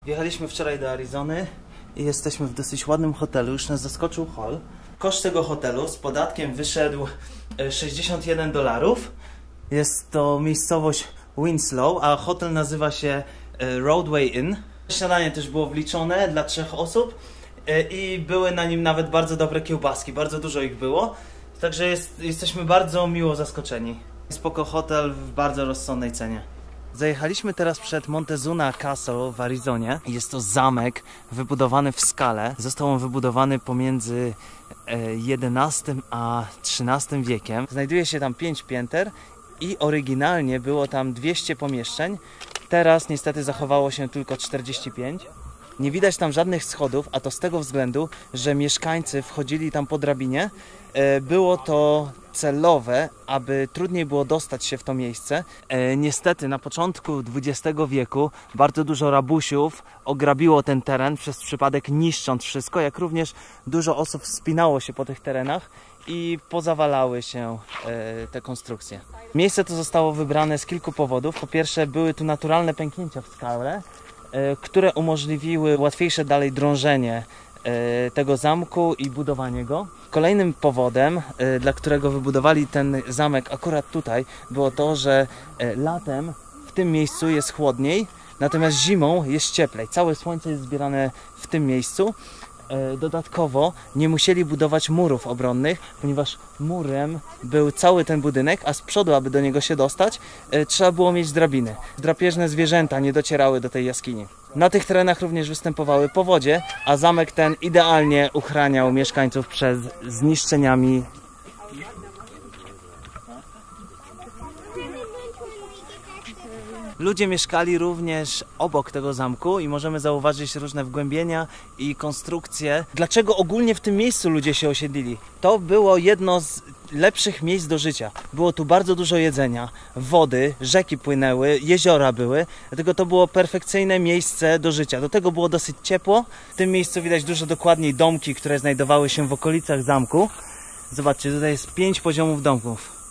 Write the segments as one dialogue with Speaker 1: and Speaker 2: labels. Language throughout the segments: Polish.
Speaker 1: Jechaliśmy wczoraj do Arizony i jesteśmy w dosyć ładnym hotelu. Już nas zaskoczył hol. Koszt tego hotelu z podatkiem wyszedł $61. Jest to miejscowość Winslow, a hotel nazywa się Roadway Inn. Śniadanie też było wliczone dla 3 osób i były na nim nawet bardzo dobre kiełbaski. Bardzo dużo ich było. Także jesteśmy bardzo miło zaskoczeni. Spoko hotel w bardzo rozsądnej cenie. Zajechaliśmy teraz przed Montezuma Castle w Arizonie. Jest to zamek wybudowany w skale. Został on wybudowany pomiędzy XI a XIII wiekiem. Znajduje się tam 5 pięter i oryginalnie było tam 200 pomieszczeń. Teraz niestety zachowało się tylko 45. Nie widać tam żadnych schodów, a to z tego względu, że mieszkańcy wchodzili tam po drabinie. Było to celowe, aby trudniej było dostać się w to miejsce. Niestety na początku XX wieku bardzo dużo rabusiów ograbiło ten teren przez przypadek, niszcząc wszystko, jak również dużo osób wspinało się po tych terenach i pozawalały się te konstrukcje. Miejsce to zostało wybrane z kilku powodów. Po pierwsze, były tu naturalne pęknięcia w skale, które umożliwiły łatwiejsze dalej drążenie tego zamku i budowanie go. Kolejnym powodem, dla którego wybudowali ten zamek akurat tutaj, było to, że latem w tym miejscu jest chłodniej, natomiast zimą jest cieplej. Całe słońce jest zbierane w tym miejscu. Dodatkowo nie musieli budować murów obronnych, ponieważ murem był cały ten budynek, a z przodu, aby do niego się dostać, trzeba było mieć drabiny. Drapieżne zwierzęta nie docierały do tej jaskini. Na tych terenach również występowały powodzie, a zamek ten idealnie uchraniał mieszkańców przed zniszczeniami. Ludzie mieszkali również obok tego zamku i możemy zauważyć różne wgłębienia i konstrukcje. Dlaczego ogólnie w tym miejscu ludzie się osiedlili? To było jedno z lepszych miejsc do życia. Było tu bardzo dużo jedzenia, wody, rzeki płynęły, jeziora były, dlatego to było perfekcyjne miejsce do życia. Do tego było dosyć ciepło. W tym miejscu widać dużo dokładniej domki, które znajdowały się w okolicach zamku. Zobaczcie, tutaj jest 5 poziomów domków.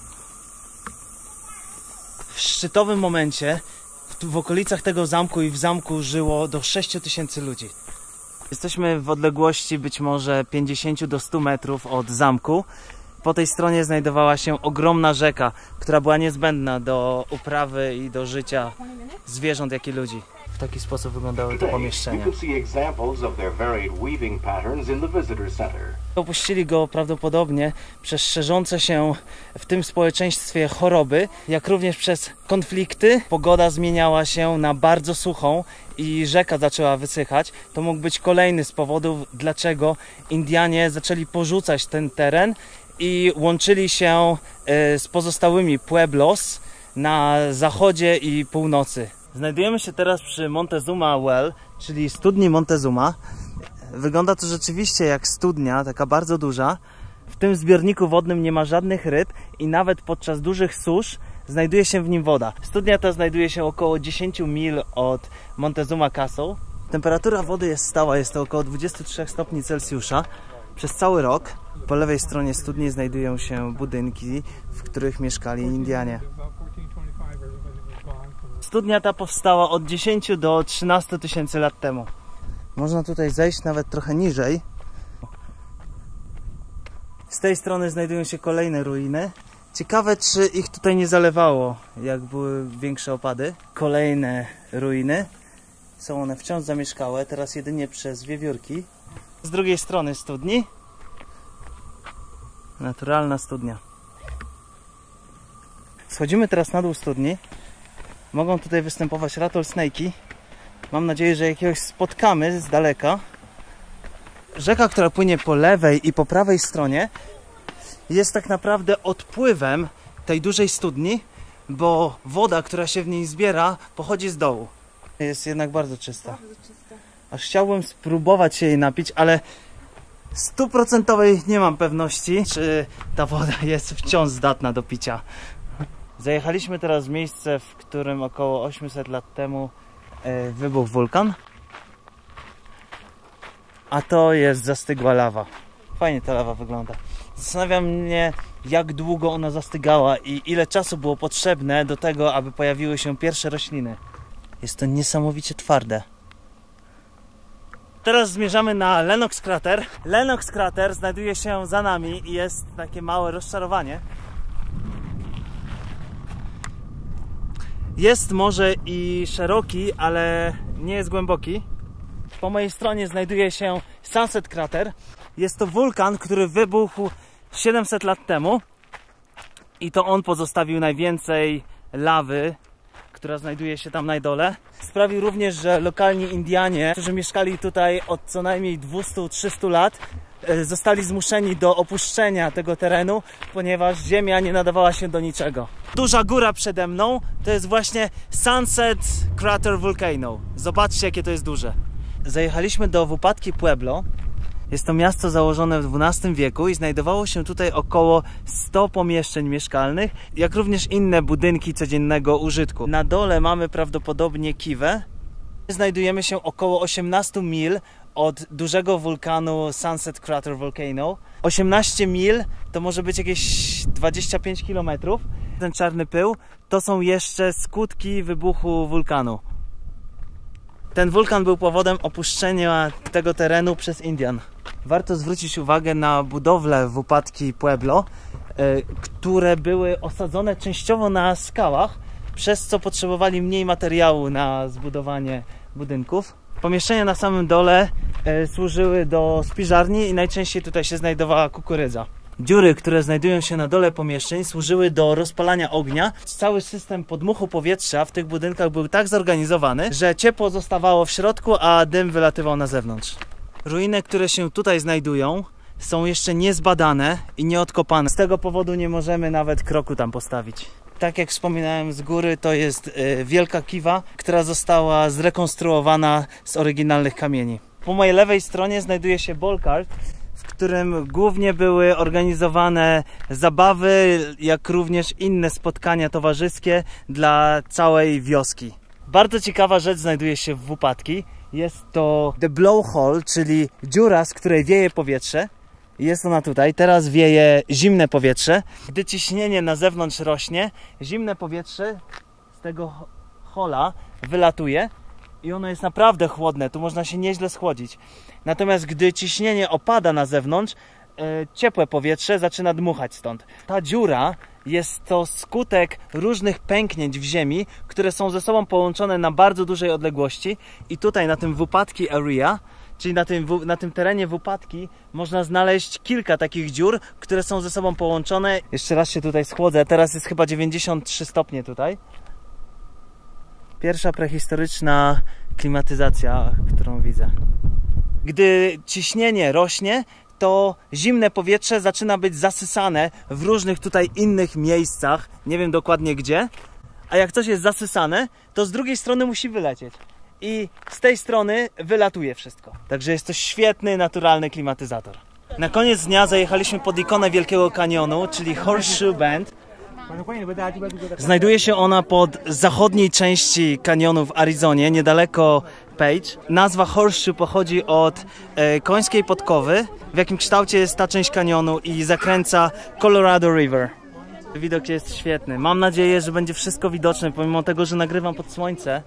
Speaker 1: W szczytowym momencie w okolicach tego zamku i w zamku żyło do 6000 ludzi. Jesteśmy w odległości być może 50 do 100 metrów od zamku. Po tej stronie znajdowała się ogromna rzeka, która była niezbędna do uprawy i do życia zwierząt, jak i ludzi. W taki sposób wyglądały te pomieszczenia. Opuścili go prawdopodobnie przez szerzące się w tym społeczeństwie choroby, jak również przez konflikty. Pogoda zmieniała się na bardzo suchą i rzeka zaczęła wysychać. To mógł być kolejny z powodów, dlaczego Indianie zaczęli porzucać ten teren i łączyli się z pozostałymi pueblos na zachodzie i północy. Znajdujemy się teraz przy Montezuma Well, czyli studni Montezuma. Wygląda to rzeczywiście jak studnia, taka bardzo duża. W tym zbiorniku wodnym nie ma żadnych ryb i nawet podczas dużych susz znajduje się w nim woda. Studnia ta znajduje się około 10 mil od Montezuma Castle. Temperatura wody jest stała, jest to około 23 stopni Celsjusza przez cały rok. Po lewej stronie studni znajdują się budynki, w których mieszkali Indianie. Studnia ta powstała od 10 do 13 tysięcy lat temu. Można tutaj zejść nawet trochę niżej. Z tej strony znajdują się kolejne ruiny. Ciekawe, czy ich tutaj nie zalewało, jak były większe opady. Kolejne ruiny. Są one wciąż zamieszkałe, teraz jedynie przez wiewiórki. Z drugiej strony studni. Naturalna studnia. Schodzimy teraz na dół studni. Mogą tutaj występować rattlesnake'i. Mam nadzieję, że jakiegoś spotkamy z daleka. Rzeka, która płynie po lewej i po prawej stronie, jest tak naprawdę odpływem tej dużej studni, bo woda, która się w niej zbiera, pochodzi z dołu. Jest jednak bardzo czysta. Aż chciałbym spróbować się jej napić, ale 100% nie mam pewności, czy ta woda jest wciąż zdatna do picia. Zajechaliśmy teraz w miejsce, w którym około 800 lat temu wybuchł wulkan. A to jest zastygła lawa. Fajnie ta lawa wygląda. Zastanawia mnie, jak długo ona zastygała i ile czasu było potrzebne do tego, aby pojawiły się pierwsze rośliny. Jest to niesamowicie twarde. Teraz zmierzamy na Lennox Crater. Lennox Crater znajduje się za nami i jest takie małe rozczarowanie. Jest może i szeroki, ale nie jest głęboki. Po mojej stronie znajduje się Sunset Crater. Jest to wulkan, który wybuchł 700 lat temu i to on pozostawił najwięcej lawy, która znajduje się tam na dole. Sprawił również, że lokalni Indianie, którzy mieszkali tutaj od co najmniej 200-300 lat, zostali zmuszeni do opuszczenia tego terenu, ponieważ ziemia nie nadawała się do niczego. Duża góra przede mną to jest właśnie Sunset Crater Volcano. Zobaczcie, jakie to jest duże. Zajechaliśmy do wypadki Pueblo. Jest to miasto założone w XII wieku i znajdowało się tutaj około 100 pomieszczeń mieszkalnych, jak również inne budynki codziennego użytku. Na dole mamy prawdopodobnie Kiwę. Znajdujemy się około 18 mil od dużego wulkanu Sunset Crater Volcano. 18 mil to może być jakieś 25 km. Ten czarny pył to są jeszcze skutki wybuchu wulkanu. Ten wulkan był powodem opuszczenia tego terenu przez Indian. Warto zwrócić uwagę na budowle wypadki Pueblo, które były osadzone częściowo na skałach, przez co potrzebowali mniej materiału na zbudowanie budynków. Pomieszczenia na samym dole służyły do spiżarni i najczęściej tutaj się znajdowała kukurydza. Dziury, które znajdują się na dole pomieszczeń, służyły do rozpalania ognia. Cały system podmuchu powietrza w tych budynkach był tak zorganizowany, że ciepło zostawało w środku, a dym wylatywał na zewnątrz. Ruiny, które się tutaj znajdują, są jeszcze niezbadane i nieodkopane. Z tego powodu nie możemy nawet kroku tam postawić. Tak jak wspominałem z góry, to jest wielka kiwa, która została zrekonstruowana z oryginalnych kamieni. Po mojej lewej stronie znajduje się ball cart, w którym głównie były organizowane zabawy, jak również inne spotkania towarzyskie dla całej wioski. Bardzo ciekawa rzecz znajduje się w wypadki. Jest to the blowhole, czyli dziura, z której wieje powietrze. Jest ona tutaj. Teraz wieje zimne powietrze. Gdy ciśnienie na zewnątrz rośnie, zimne powietrze z tego hola wylatuje i ono jest naprawdę chłodne. Tu można się nieźle schłodzić. Natomiast gdy ciśnienie opada na zewnątrz, ciepłe powietrze zaczyna dmuchać stąd. Ta dziura jest to skutek różnych pęknięć w ziemi, które są ze sobą połączone na bardzo dużej odległości i tutaj na tym wypadki area, czyli na tym terenie wypadki, można znaleźć kilka takich dziur, które są ze sobą połączone. Jeszcze raz się tutaj schłodzę, teraz jest chyba 93 stopnie tutaj. Pierwsza prehistoryczna klimatyzacja, którą widzę. Gdy ciśnienie rośnie, to zimne powietrze zaczyna być zasysane w różnych tutaj innych miejscach, nie wiem dokładnie gdzie, a jak coś jest zasysane, to z drugiej strony musi wylecieć i z tej strony wylatuje wszystko. Także jest to świetny, naturalny klimatyzator. Na koniec dnia zajechaliśmy pod ikonę Wielkiego Kanionu, czyli Horseshoe Bend. Znajduje się ona pod zachodniej części kanionu w Arizonie, niedaleko Page. Nazwa Horseshoe pochodzi od końskiej podkowy, w jakim kształcie jest ta część kanionu i zakręca Colorado River. Widok jest świetny. Mam nadzieję, że będzie wszystko widoczne, pomimo tego, że nagrywam pod słońce.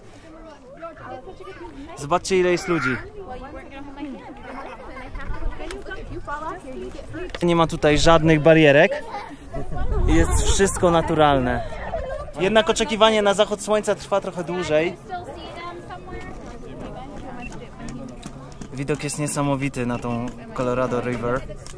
Speaker 1: Zobaczcie, ile jest ludzi. Nie ma tutaj żadnych barierek. Jest wszystko naturalne. Jednak oczekiwanie na zachód słońca trwa trochę dłużej. Widok jest niesamowity na tą Colorado River.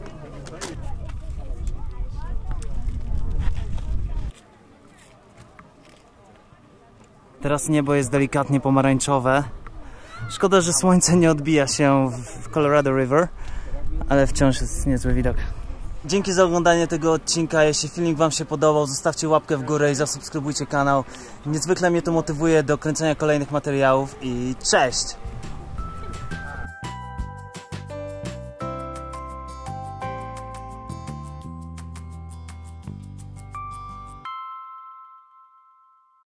Speaker 1: Teraz niebo jest delikatnie pomarańczowe. Szkoda, że słońce nie odbija się w Colorado River, ale wciąż jest niezły widok. Dzięki za oglądanie tego odcinka. Jeśli filmik Wam się podobał, zostawcie łapkę w górę i zasubskrybujcie kanał. Niezwykle mnie to motywuje do kręcenia kolejnych materiałów i cześć!